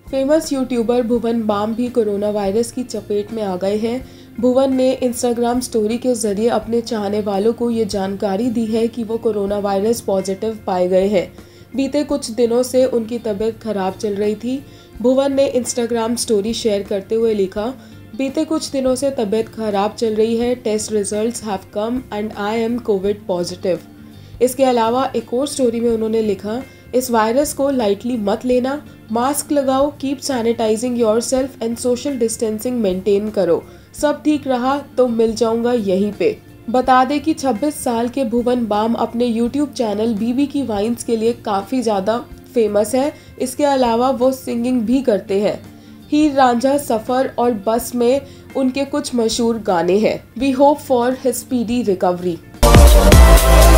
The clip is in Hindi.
फेमस यूट्यूबर भुवन बाम भी कोरोना वायरस की चपेट में आ गए हैं। भुवन ने इंस्टाग्राम स्टोरी के जरिए अपने चाहने वालों को ये जानकारी दी है कि वो कोरोना वायरस पॉजिटिव पाए गए हैं। बीते कुछ दिनों से उनकी तबीयत खराब चल रही थी। भुवन ने इंस्टाग्राम स्टोरी शेयर करते हुए लिखा, बीते कुछ दिनों से तबीयत खराब चल रही है। Test results have come and I am covid positive. इसके अलावा एक और स्टोरी में उन्होंने लिखा, इस वायरस को लाइटली मत लेना, मास्क लगाओ, keep sanitising yourself and social distancing maintain करो। सब ठीक रहा तो मिल जाऊंगा यहीं पे। बता दें कि 26 साल के भुवन बाम अपने यूट्यूब चैनल बीबी की वाइन्स के लिए काफ़ी ज़्यादा फेमस है। इसके अलावा वो सिंगिंग भी करते हैं। हीर रांझा, सफ़र और बस में उनके कुछ मशहूर गाने हैं। We hope for his speedy recovery.